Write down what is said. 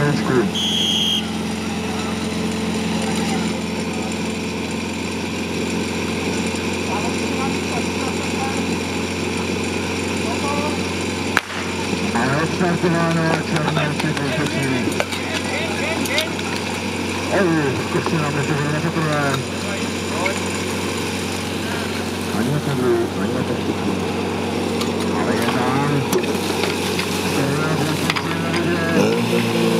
Odstartováno černé přední. Zkusí nám ještě na poprvé. Ani na podru, ani na postupu. Ale je tam.